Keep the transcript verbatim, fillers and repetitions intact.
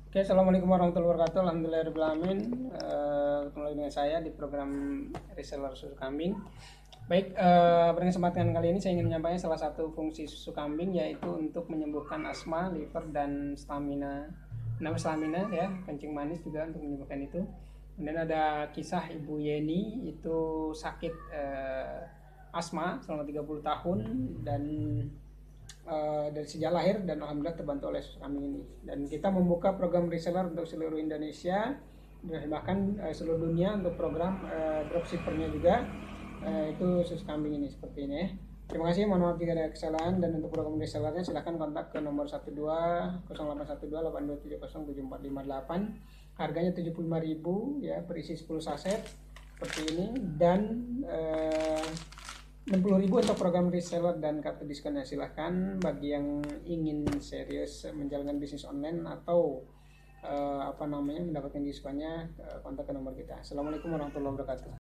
Oke, assalamualaikum warahmatullahi wabarakatuh. Alhamdulillahirabbil alamin. Eh, ketemu lagi dengan saya di program reseller susu kambing. Baik, eh, pada kesempatan kali ini saya ingin menyampaikan salah satu fungsi susu kambing yaitu untuk menyembuhkan asma, liver dan stamina. Nama stamina ya, kencing manis juga untuk menyembuhkan itu. Kemudian ada kisah Ibu Yeni itu sakit eh, asma selama tiga puluh tahun dan uh, dari sejak lahir dan alhamdulillah terbantu oleh susu kambing ini. Dan kita membuka program reseller untuk seluruh Indonesia dan bahkan uh, seluruh dunia untuk program uh, dropshippernya juga uh, itu susu kambing ini seperti ini ya. Terima kasih, mohon maaf jika ada kesalahan, dan untuk program resellernya silahkan kontak ke nomor satu dua nol delapan satu dua delapan dua tujuh nol tujuh empat lima delapan. Harganya tujuh puluh lima ribu ya, berisi sepuluh saset seperti ini, dan eh, enam puluh ribu untuk program reseller dan kartu diskonnya. Silahkan bagi yang ingin serius menjalankan bisnis online atau uh, apa namanya mendapatkan diskonnya, uh, kontak ke nomor kita. Assalamualaikum warahmatullahi wabarakatuh.